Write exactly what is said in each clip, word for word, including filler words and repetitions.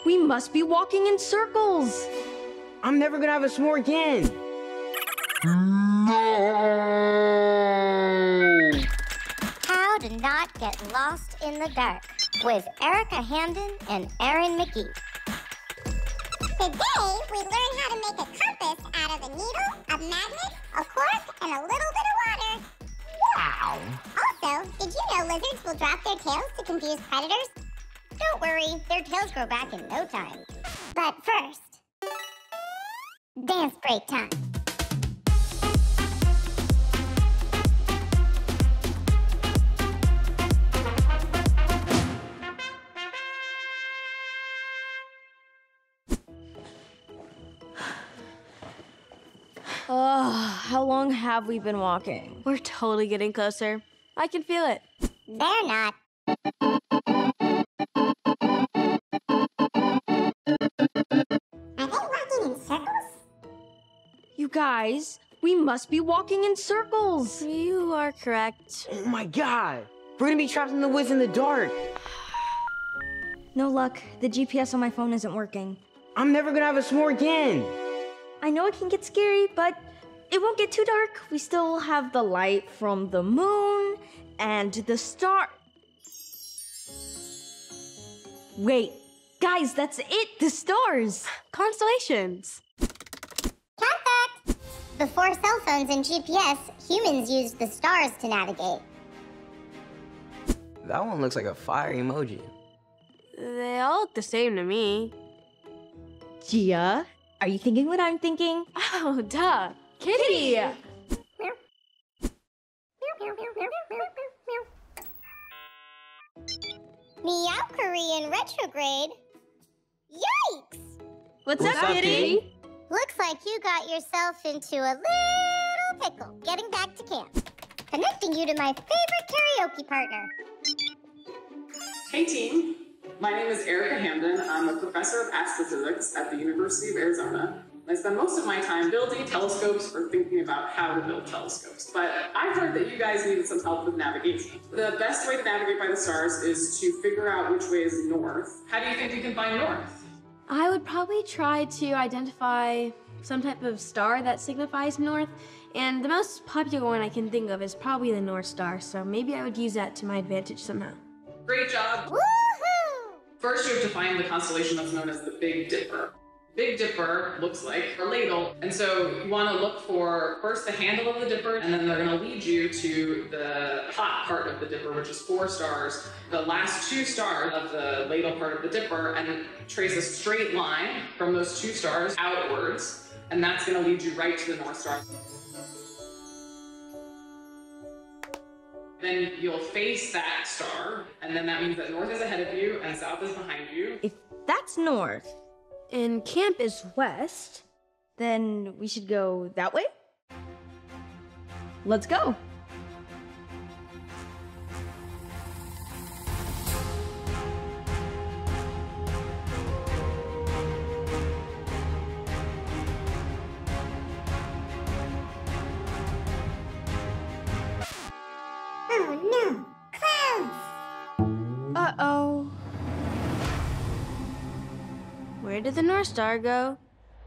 we must be walking in circles. I'm never gonna have a s'more again. No! How to not get lost in the dark with Erika Hamden and Earyn McGee. Today, we learn how to make a compass out of a needle, a magnet, a cork, and a little bit of water. Wow! Also, did you know lizards will drop their tails to confuse predators? Don't worry, their tails grow back in no time. But first, dance break time. Ugh, how long have we been walking? We're totally getting closer. I can feel it. They're not. Are they walking in circles? You guys, we must be walking in circles. You are correct. Oh my god! We're gonna be trapped in the woods in the dark. No luck. The G P S on my phone isn't working. I'm never gonna have a s'more again. I know it can get scary, but it won't get too dark. We still have the light from the moon and the star. Wait, guys, that's it, the stars. Constellations. Cat fact! Before cell phones and G P S, humans used the stars to navigate. That one looks like a fire emoji. They all look the same to me. Gia, are you thinking what I'm thinking? Oh, duh. Kitty! Meowquery in retrograde? Yikes! What's, What's up, up, Kitty? Kitty? Looks like you got yourself into a little pickle getting back to camp. Connecting you to my favorite karaoke partner. Hey team, my name is Erika Hamden. I'm a professor of astrophysics at the University of Arizona. I spend most of my time building telescopes or thinking about how to build telescopes. But I've heard that you guys needed some help with navigation. The best way to navigate by the stars is to figure out which way is north. How do you think you can find north? I would probably try to identify some type of star that signifies north, and the most popular one I can think of is probably the North Star, so maybe I would use that to my advantage somehow. Great job. Woohoo! First, you have to find the constellation that's known as the Big Dipper. Big Dipper looks like a ladle, and so you want to look for first the handle of the dipper, and then they're going to lead you to the hot part of the dipper, which is four stars, the last two stars of the ladle part of the dipper, and trace a straight line from those two stars outwards, and that's going to lead you right to the North Star. Then you'll face that star, and then that means that north is ahead of you and south is behind you. If that's north, and camp is west, then we should go that way? Let's go. Oh no! Clouds! uh-oh. Where did the North Star go?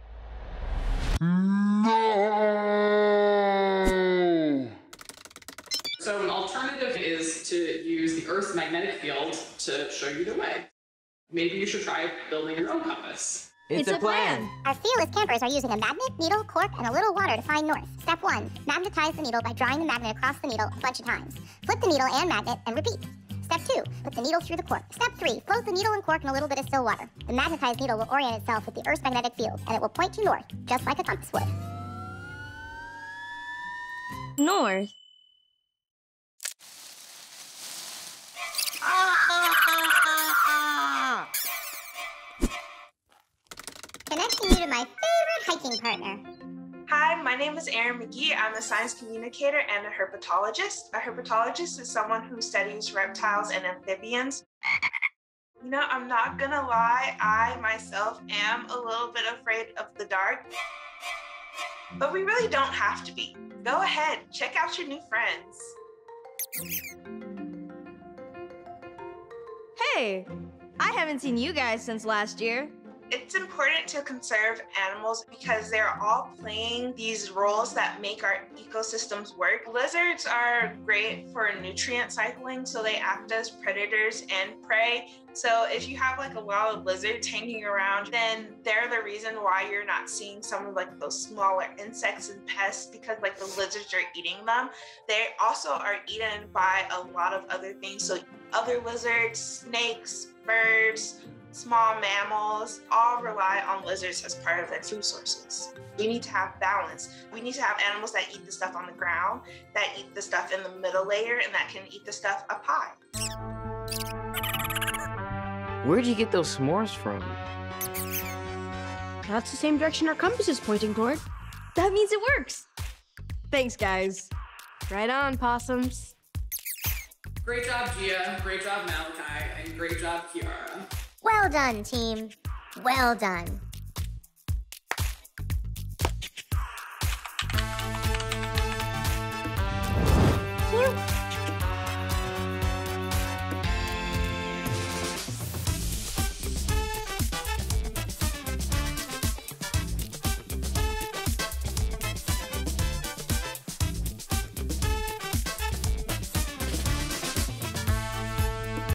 No! So an alternative is to use the Earth's magnetic field to show you the way. Maybe you should try building your own compass. It's, It's a plan. Our fearless campers are using a magnet, needle, cork, and a little water to find north. Step one, magnetize the needle by drawing the magnet across the needle a bunch of times. Flip the needle and magnet and repeat. Step two, put the needle through the cork. Step three, float the needle and cork in a little bit of still water. The magnetized needle will orient itself with the Earth's magnetic field, and it will point to north, just like a compass would. North. Connecting you to my favorite hiking partner. Hi, my name is Erin McGee. I'm a science communicator and a herpetologist. A herpetologist is someone who studies reptiles and amphibians. You know, I'm not gonna lie, I myself am a little bit afraid of the dark, but we really don't have to be. Go ahead, check out your new friends. Hey, I haven't seen you guys since last year. It's important to conserve animals because they're all playing these roles that make our ecosystems work. Lizards are great for nutrient cycling, so they act as predators and prey. So if you have like a lot of lizards hanging around, then they're the reason why you're not seeing some of like those smaller insects and pests, because like the lizards are eating them. They also are eaten by a lot of other things. So other lizards, snakes, birds, small mammals all rely on lizards as part of their food sources. We need to have balance. We need to have animals that eat the stuff on the ground, that eat the stuff in the middle layer, and that can eat the stuff up high. Where'd you get those s'mores from? That's the same direction our compass is pointing toward. That means it works. Thanks, guys. Right on, possums. Great job, Gia. Great job, Malachi. And great job, Kiara. Well done, team. Well done. Phew.